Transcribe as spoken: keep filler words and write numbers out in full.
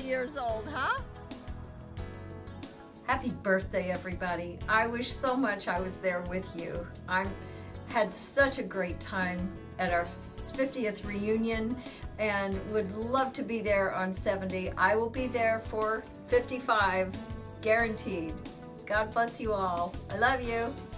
years old, huh? Happy birthday, everybody. I wish so much I was there with you. I had such a great time at our fiftieth reunion and would love to be there on seventy. I will be there for fifty-five, guaranteed. God bless you all. I love you.